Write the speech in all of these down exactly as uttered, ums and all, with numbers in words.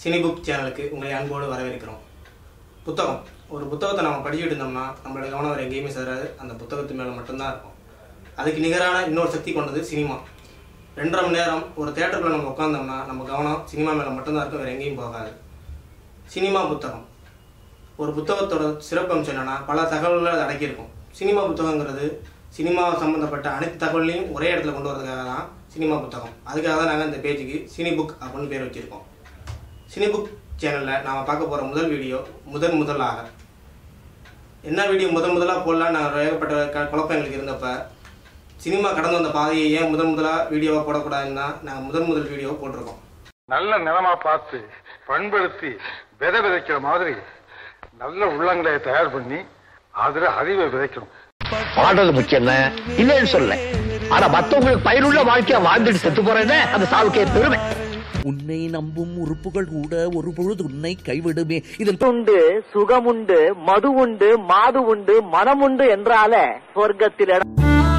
Cine book சேனலுக்கு உங்களை அன்போடு வரவேற்கிறோம். புத்தகம் ஒரு புத்தகத்தை நம்ம படிச்சுட்டு இருந்தோம்னா நம்மளோட கவனம் வேறு எங்கேயுமே சேராது, அந்த புத்தகத்து மேலே மட்டும்தான் இருக்கும். அதுக்கு நிகரான இன்னொரு சக்தி கொண்டது சினிமா. ரெண்டரை மணி நேரம் ஒரு தேட்டருக்குள்ள நம்ம உட்காந்தோம்னா நம்ம கவனம் சினிமா மேலே மட்டும்தான் இருக்கும், வேறு எங்கேயும் போகாது. சினிமா புத்தகம் ஒரு புத்தகத்தோட சிறப்பம்சம் என்னென்னா பல தகவல்கள் அது அடக்கியிருக்கும். சினிமா புத்தகங்கிறது சினிமா சம்மந்தப்பட்ட அனைத்து தகவலையும் ஒரே இடத்துல கொண்டு வரதுக்காக தான் சினிமா புத்தகம். அதுக்காக தான் நாங்கள் இந்த பேஜுக்கு சினி புக் அப்படின்னு பேர் வச்சுருக்கோம். சினி புக் சேனலில் நாம் பார்க்க போகிற முதல் வீடியோ முதன் முதலாக என்ன வீடியோ முதன் முதலாக போடலாம் நான் ஏகப்பட்ட க குழப்பம் எங்களுக்கு இருந்தப்போ சினிமா கடந்து வந்த பாதையை ஏன் முதன் முதலாக வீடியோவாக போடக்கூடாதுன்னு தான் நாங்கள் முதன் முதல் வீடியோவை போட்டிருக்கோம். நல்ல நிலமா பார்த்து பண்படுத்தி விதை விதைக்கிற மாதிரி நல்ல உள்ளங்களை தயார் பண்ணி அதுல அறிவை விதைக்கணும். பாடுறது முக்கியம் இல்லைன்னு சொல்ல, ஆனா மத்தவங்களுக்கு பயனுள்ள வாழ்க்கையா வாழ்ந்துட்டு செத்து போறேன்னு அந்த சாவுக்கே பெருமை. உன்னை நம்பும் உறுப்புகள் கூட ஒரு பொழுது உன்னை கைவிடுமே. இதில் உண்டு, சுகம் உண்டு, மது உண்டு, மாது உண்டு, மனம் உண்டு என்றால சொர்க்கத்தில் இடம்.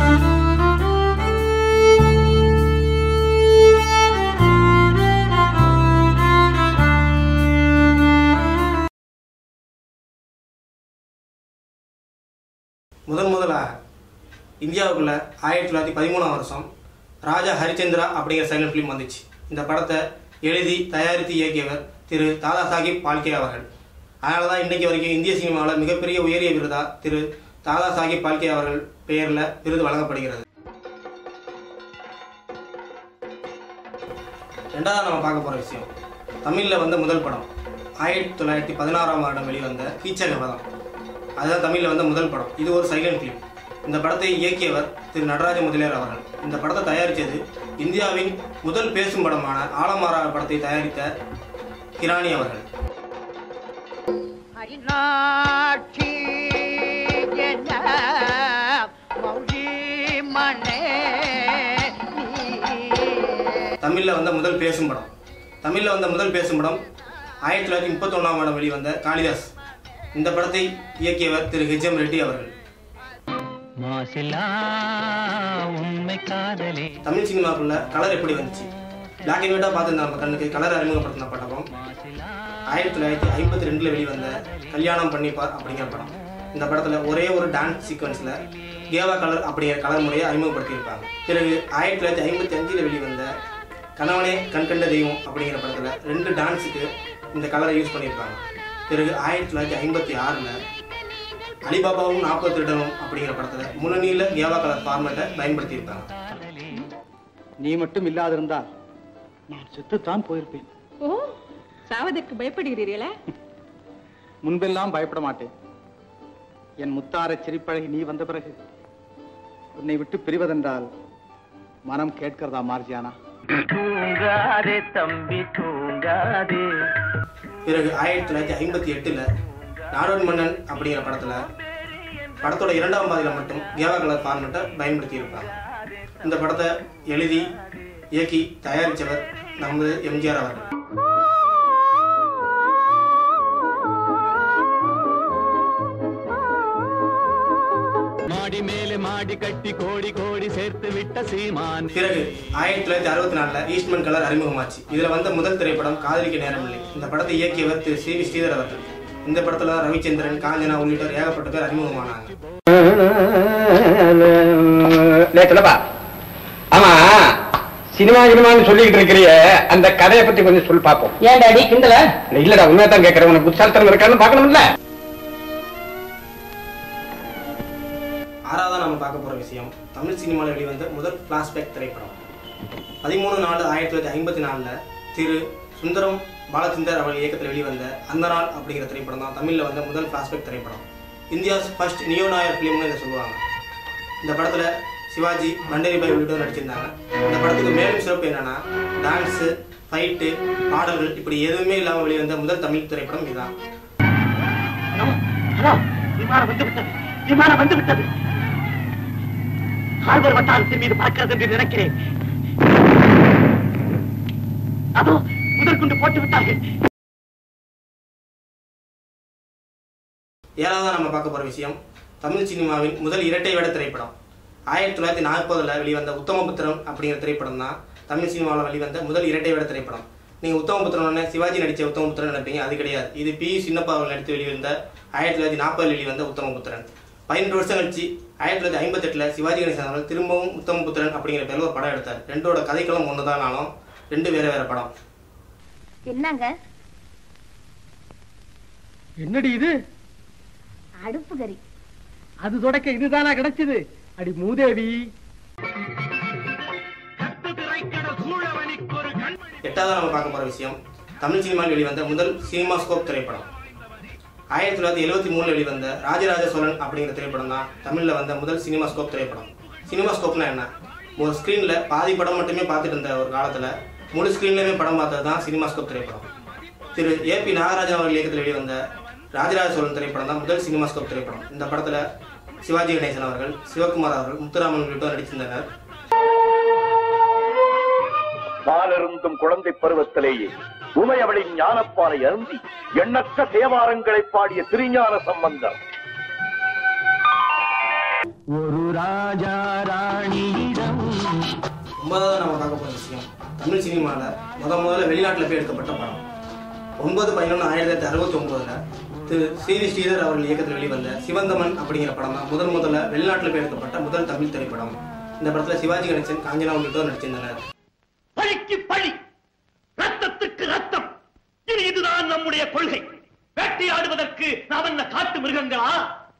முதன் முதலாக இந்தியாவுக்குள்ள ஆயிரத்தி தொள்ளாயிரத்தி பதிமூணாம் வருஷம் ராஜா ஹரிச்சந்திரா அப்படிங்கிற சைலண்ட் ஃபிலிம் வந்துச்சு. இந்த படத்தை எழுதி தயாரித்து இயக்கியவர் திரு தாதா சாஹிப் பால்கே அவர்கள். அதனால தான் இன்றைக்கு வரைக்கும் இந்திய சினிமாவில் மிகப்பெரிய உயரிய விருதா திரு தாதா சாஹிப் பால்கே அவர்கள் பெயரில் விருது வழங்கப்படுகிறது. ரெண்டாவது நம்ம பார்க்க போகிற விஷயம் தமிழில் வந்த முதல் படம் ஆயிரத்தி தொள்ளாயிரத்தி பதினாறாம் வருடம் வெளிவந்த கீச்சகவதம். அதுதான் தமிழில் வந்த முதல் படம். இது ஒரு சைலண்ட் ஃபிலிம். இந்த படத்தை இயக்கியவர் திரு நடராஜ முதலியார் அவர்கள். இந்த படத்தை தயாரித்தது இந்தியாவின் முதல் பேசும் படமான ஆலமாரா படத்தை தயாரித்த கிரானி அவர்கள். தமிழில் வந்த முதல் பேசும் படம் தமிழில் வந்த முதல் பேசும் படம் ஆயிரத்தி தொள்ளாயிரத்தி முப்பத்தி ஒன்றாம் ஆண்டு வெளிவந்த காளிதாஸ். இந்த படத்தை இயக்கியவர் திரு ஹெச் எம் ரெட்டி அவர்கள். தமிழ் சினிமாக்குள்ள கலர் எப்படி வந்துச்சு, பிளாக் அண்ட் ஒயிட்டா பார்த்து நம்ம கண்ணுக்கு கலர் அறிமுகப்படுத்தின படம் ஆயிரத்தி தொள்ளாயிரத்தி ஐம்பத்தி ரெண்டுல வெளிவந்த கல்யாணம் பண்ணிப்பார் அப்படிங்கிற படம். இந்த படத்துல ஒரே ஒரு டான்ஸ் சீக்வன்ஸ்ல கேவா கலர் அப்படிங்கிற கலர் முறையை அறிமுகப்படுத்தியிருப்பாங்க. பிறகு ஆயிரத்தி தொள்ளாயிரத்தி ஐம்பத்தி அஞ்சுல வெளிவந்த கணவனே கண்கண்ட தெய்வம் அப்படிங்கிற படத்துல ரெண்டு டான்ஸுக்கு இந்த கலரை யூஸ் பண்ணியிருப்பாங்க. பிறகு ஆயிரத்தி தொள்ளாயிரத்தி ஐம்பத்தி ஆறுல அலிபாபாவும் நாற்பத்தி ரெண்டனும் அப்படிங்கிற படத்துல முன்னணியில கேவா கலர் ஃபார்மேட்டை பயன்படுத்தியிருப்பாங்க. நீ மட்டும் இல்லாதிருந்தால் நான் செத்துத்தான் போயிருப்பேன். ஓ, சாவதற்கு பயப்படுகிறீர்களா? முன்பெல்லாம் பயப்பட மாட்டேன். என் முத்தார சிரிப்பழகி நீ வந்த பிறகு உன்னை விட்டு பிரிவதென்றால் மனம் கேட்கிறதா மார்ஜியானா? தூங்காதே தம்பி தூங்காதே. பிறகு ஆயிரத்தி தொள்ளாயிரத்தி ஐம்பத்தி எட்டுல நாடோடி மன்னன் அப்படிங்கிற படத்துல படத்தோட இரண்டாம் பாதியில மட்டும் கேவா கலர் ஃபார்மேட்டை பயன்படுத்தி இருப்பாங்க. இந்த படத்தை எழுதி இயக்கி தயாரித்தவர் நமது எம்ஜிஆர் அவர்கள். மாடி மேலே மாடி கட்டி கோடி கோடி சேர்த்து விட்ட சீமான். பிறகு ஆயிரத்தி தொள்ளாயிரத்தி அறுபத்தி நாலுல ஈஸ்ட்மன் கலர் அறிமுகமாச்சு. இதுல வந்த முதல் திரைப்படம் காதலிக்க நேரமில்லை. இந்த படத்தை இயக்கியவர் திரு சி வி ஸ்ரீதர் அவர்கள். இந்த படத்துல ரவிச்சந்திரன், காஞ்சனா உள்ளிட்டோர் ஏகப்பட்ட பேர் அறிமுகமானாங்க. ஆமா, சினிமா சினிமான்னு சொல்லிட்டு இருக்கிறிய அந்த கதையை பத்தி கொஞ்சம் சொல்லி பாப்போம். ஏன் டாடி கிண்டல? இல்லடா, உண்மைதான் கேட்கறேன். உனக்கு புத்தாலத்தனம் இருக்கான்னு பாக்கணும்ல. ஆறாவதா நம்ம பார்க்க போற விஷயம் தமிழ் சினிமாவில் வெளிவந்த முதல் பிளாஷ்பேக் திரைப்படம். பதிமூணு நாலு ஆயிரத்தி தொள்ளாயிரத்தி ஐம்பத்தி நாலுல திரு சுந்தரம் பாலச்சந்தர் அவர்கள் இயக்கத்தில் வெளிவந்த அந்த நாள் அப்படிங்கிற திரைப்படம் தான் தமிழில் வந்த முதல் பிளாஷ்பேக் திரைப்படம். இந்தியாஸ் ஃபர்ஸ்ட் நியோ நாயர் ஃபிலிம்னு இதை சொல்லுவாங்க. இந்த படத்துல சிவாஜி, பண்டரி பாய் உள்ளிட்டோர் நடிச்சிருந்தாங்க. இந்த படத்துக்கு மேலும் சிறப்பு என்னன்னா டான்ஸு, ஃபைட்டு, பாடல்கள் இப்படி எதுவுமே இல்லாமல் வெளிவந்த முதல் தமிழ் திரைப்படம் இதுதான். விமானம் வந்து விட்டது, விமானம் வந்து விட்டது. ஹார்பர் வட்டாரத்தின் மீது பார்க்கிறது என்று நினைக்கிறேன். அதோ முதற்கொண்டு போட்டு விட்டார்கள். ஏழாவதா நம்ம பார்க்க போற விஷயம் தமிழ் சினிமாவின் முதல் இரட்டை வேட திரைப்படம். ஆயிரத்தி தொள்ளாயிரத்தி நாற்பதுல வெளிவந்த உத்தமபுத்திரம் அப்படிங்கிற திரைப்படம் தான் தமிழ் சினிமாவில் வெளிவந்த முதல் இரட்டை வேட திரைப்படம். நீங்கள் உத்தமபுத்திரன் சிவாஜி நடித்த உத்தமபுத்திரன் நினைப்பீங்க, அது கிடையாது. இது பி சின்னப்பா அவர்கள் நடித்து வெளிவந்த ஆயிரத்தி தொள்ளாயிரத்தி நாற்பது வெளிவந்த உத்தமபுத்திரன். பதினெட்டு வருஷம் கழிச்சு ஆயிரத்தி தொள்ளாயிரத்தி ஐம்பத்தெட்டில் சிவாஜி கணேசன் அவர்கள் திரும்பவும் உத்தமபுத்திரன் அப்படிங்கிற பேரில் ஒரு படம் எடுத்தார். ரெண்டோட கதைக்களம் ஒன்று தானாலும் ரெண்டு வேற வேற படம். என்னங்க என்னடி இது? அடுப்பு கறி. அது தொடக்க இதுதானா கிடைச்சது? அடி மூதேவி. எட்டாவது நம்ம பார்க்க போற விஷயம், தமிழ் சினிமாவில் வெளிவந்த முதல் சினிமாஸ்கோப் திரைப்படம். ஆயிரத்தி தொள்ளாயிரத்தி எழுபத்தி மூணுல வெளிவந்த ராஜராஜ சோழன் அப்படிங்கிற திரைப்படம் தான் தமிழ்ல வந்த முதல் சினிமாஸ்கோப் திரைப்படம். சினிமாஸ்கோப்னா என்ன? ஒரு ஸ்கிரீன்ல பாதி படம் மட்டுமே பார்த்துட்டு இருந்த ஒரு காலத்துல முழு ஸ்கிரீன்லயுமே படம் பார்த்தது தான் சினிமாஸ்கோப் திரைப்படம். திரு ஏ பி நாகராஜன் அவர்கள் இயக்கத்தில் வெளிவந்த ராஜராஜ சோழன் திரைப்படம் தான் முதல் சினிமாஸ்கோப் திரைப்படம். இந்த படத்துல சிவாஜி கணேசன் அவர்கள், சிவகுமார் அவர்கள், முத்துராமன் உள்ளிட்டோர் நடித்திருந்தனர். பாலிருந்தும் குழந்தை பருவத்திலேயே உமையவளின் ஞானப்பாலை அருந்தி எண்ணற்ற தேவாரங்களை பாடிய திருஞான சம்பந்தர். ஒரு ராஜா ராணியிடம். ஒன்பதாவது நம்ம பார்க்க போற விஷயம், தமிழ் சினிமால முத முதல்ல வெளிநாட்டுல போய் எடுக்கப்பட்ட படம். ஒன்பது பதினொன்று ஆயிரத்தி தொள்ளாயிரத்தி அறுபத்தி ஒன்பதுல திரு ஸ்ரீ ஸ்ரீதர் அவர்கள் இயக்கத்தில் வெளிவந்த சிவந்தமன் அப்படிங்கிற படம் தான் முதல் முதல்ல வெளிநாட்டில் போய் எடுக்கப்பட்ட முதல் தமிழ் திரைப்படம். இந்த படத்துல சிவாஜி கணேசன், காஞ்சனா உள்ளிட்டோர் நடிச்சிருந்தனர். பழிக்கு பழி, ரத்தத்துக்கு ரத்தம், இனி இதுதான் நம்முடைய கொள்கை. வேட்டையாடுவதற்கு நாம் என்ன காட்டு மிருகங்களா?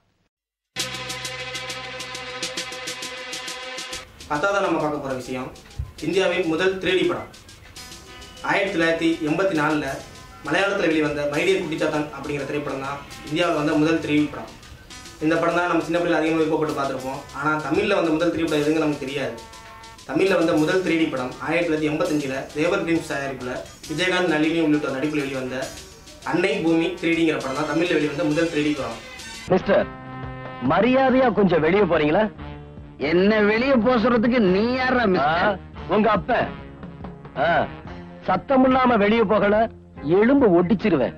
பத்தாவது நம்ம பார்க்க போற விஷயம், இந்தியாவின் முதல் த்ரீ டி படம். ஆயிரத்தி தொள்ளாயிரத்தி எண்பத்தி நாலுல மலையாளத்தில் வெளிவந்த மைடியர் குட்டிச்சாத்தான் அப்படிங்கிற திரைப்படம் தான் இந்தியாவில் வந்த முதல் த்ரீ டி படம். இந்த படம் தான் நம்ம சின்ன பிள்ளைகள் அதிகமாக விருப்பப்பட்டு பார்த்துருப்போம். ஆனால் தமிழில் வந்த முதல் த்ரீ படம் எதுங்க நமக்கு தெரியாது. தமிழில் வந்த முதல் த்ரீ டி படம் ஆயிரத்தி தொள்ளாயிரத்தி எண்பத்தஞ்சில் தேவர் பிலிம்ஸ் தயாரிப்பில் விஜயகாந்த், நளினி உள்ளிட்ட நடிப்பில் வெளிவந்த அன்னை பூமி த்ரீ டிங்கிற படம் தான் தமிழில் வெளிவந்த முதல் த்ரீ டி படம். மிஸ்டர், மரியாதையா கொஞ்சம் வெளியே போறீங்களா? என்ன வெளியே போறதுக்கு நீ யாரா மிஸ்டர்? உங்க அப்ப சத்தம் இல்லாம வெளியே போகல, எலும்பு ஒட்டிச்சிருவேன்.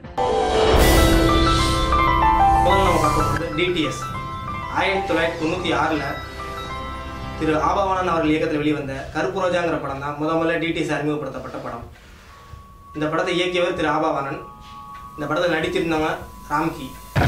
நம்ம பார்க்க போகிறது டிடிஎஸ். ஆயிரத்தி தொள்ளாயிரத்தி தொண்ணூற்றி ஆறில் திரு ஆபாவானன் அவர்கள் இயக்கத்தில் வெளிவந்த கருப்பு ரோஜாங்கிற படம் தான் முத முதல்ல டிடிஎஸ் அறிமுகப்படுத்தப்பட்ட படம். இந்த படத்தை இயக்கியவர் திரு ஆபாவானன். இந்த படத்தில் நடித்திருந்தவங்க ராம்கி.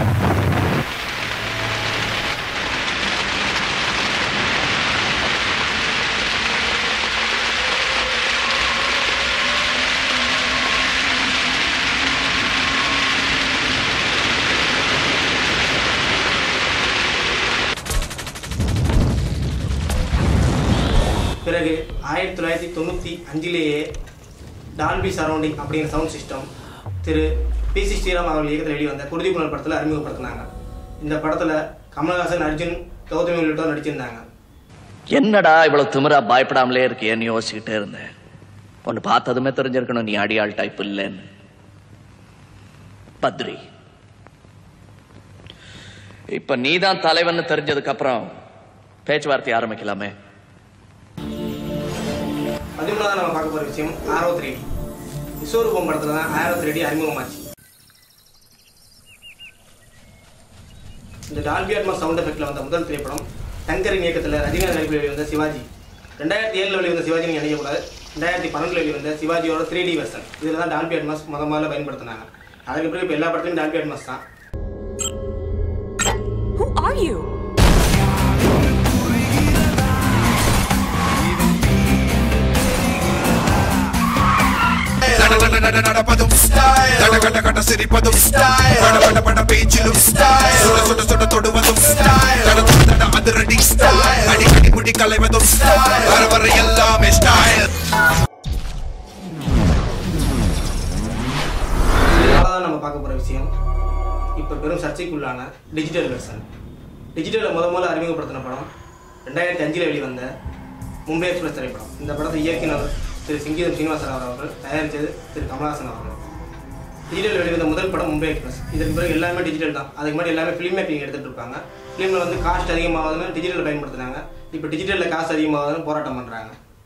பிறகு ஆயிரத்தி தொள்ளாயிரத்தி தொண்ணூற்றி அஞ்சிலேயே டால்பி சரௌண்டிங் அப்படிங்கிற சவுண்ட் சிஸ்டம் திரு பி சி ஸ்ரீராம் அவர்கள் இயக்கத்தில் வெளிவந்த குருதி புனல் படத்தில் அறிமுகப்படுத்தினாங்க. இந்த படத்தில் கமல்ஹாசன், அர்ஜுன், கௌதமி உள்ளிட்டோர் நடிச்சிருந்தாங்க. என்னடா இவ்வளவு திமிரா பயப்படாமலே இருக்கேன்னு யோசிச்சுக்கிட்டே இருந்தேன். ஒன்னு பார்த்ததுமே தெரிஞ்சிருக்கணும் நீ அடியாள் டைப் இல்லைன்னு. பத்ரி, இப்ப நீதான் தலைவன் தெரிஞ்சதுக்கு அப்புறம் பேச்சுவார்த்தை ஆரம்பிக்கலாமே. பதிமூணாவது நம்ம பார்க்க போற விஷயம் ஆரோ த்ரீ டி. விஸ்வரூபம் படத்துல தான் ஆரோ த்ரீ டி அறிமுகமாச்சு. இந்த டால்பி அட்மாஸ் சவுண்ட் எஃபெக்ட்ல வந்த முதல் திரைப்படம் டங்கரின் இயக்கத்தில் ரஜினிகாந்த் நடிப்பில் வெளிவந்த சிவாஜி. ரெண்டாயிரத்தி ஏழுல வெளிவந்த சிவாஜி நீங்க நினைக்கக்கூடாது, ரெண்டாயிரத்தி பன்னெண்டுல வெளிவந்த சிவாஜியோட த்ரீ டி வெர்ஷன். இதில் தான் டால்பி அட்மாஸ் முத முதல்ல பயன்படுத்தினாங்க. அதுக்கு பிறகு இப்போ எல்லா படத்துலையும் டால்பி அட்மாஸ் தான். Who are you? நடப்பதும் ஸ்டைல், கடகட கட சிரிப்பதும் ஸ்டைல், பட பட பேச்சிலும் ஸ்டைல், சுட சுட சுட தொடுவதும் ஸ்டைல், தட தட அதிரடி ஸ்டைல், அடிக்கடி முடி கலைவதும் ஸ்டைல், வர வர எல்லாமே ஸ்டைல். நாலாவது நம்ம பார்க்க போற விஷயம் இப்போ பெரும் சர்ச்சைக்குள்ளான டிஜிட்டல் வெர்ஷன். டிஜிட்டலில் முத முதல்ல அறிமுகப்படுத்தின படம் ரெண்டாயிரத்தி அஞ்சில் வெளிவந்த மும்பை எக்ஸ்பிரஸ் திரைப்படம். இந்த படத்தை இயக்கினர் திரு சிங்கீதம் சீனிவாசராவ் அவர்கள், தயாரித்தது திரு கமல்ஹாசன் அவர்கள். டிஜிட்டல் வெளிவந்த முதல் படம் மும்பை எக்ஸ்பிரஸ். இதற்கு பிறகு எல்லாமே டிஜிட்டல் தான். அதுக்கு முன்னாடி எல்லாமே ஃபிலிம் மேக்கிங் எடுத்துகிட்டு இருப்பாங்க. ஃபிலிமில் வந்து காஸ்ட் அதிகமாகுதுன்னு டிஜிட்டல் பயன்படுத்துனாங்க. இப்போ டிஜிட்டலில் காசு அதிகமாகுதுன்னு போராட்டம் பண்ணுறாங்க.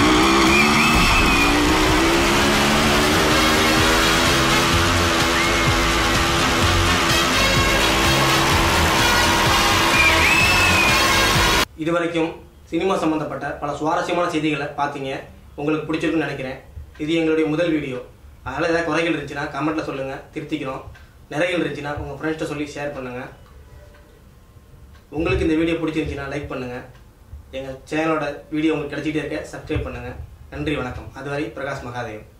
இது வரைக்கும் சினிமா சம்பந்தப்பட்ட பல சுவாரஸ்யமான செய்திகளை பார்த்தீங்க. உங்களுக்கு பிடிச்சிருக்குன்னு நினைக்கிறேன். இது எங்களுடைய முதல் வீடியோ. அதனால் ஏதாவது குறைகள் இருந்துச்சுன்னா கமெண்ட்டில் சொல்லுங்கள், திருத்திக்கிறோம். நிறைகள் இருந்துச்சுன்னா உங்கள் ஃப்ரெண்ட்ஸ்கிட்ட சொல்லி ஷேர் பண்ணுங்கள். உங்களுக்கு இந்த வீடியோ பிடிச்சிருந்துச்சுன்னா லைக் பண்ணுங்கள். எங்கள் சேனலோட வீடியோ உங்களுக்கு கிடைச்சிட்டே இருக்க சப்ஸ்கிரைப் பண்ணுங்கள். நன்றி, வணக்கம். அதுவரை பிரகாஷ் மகாதேவ்.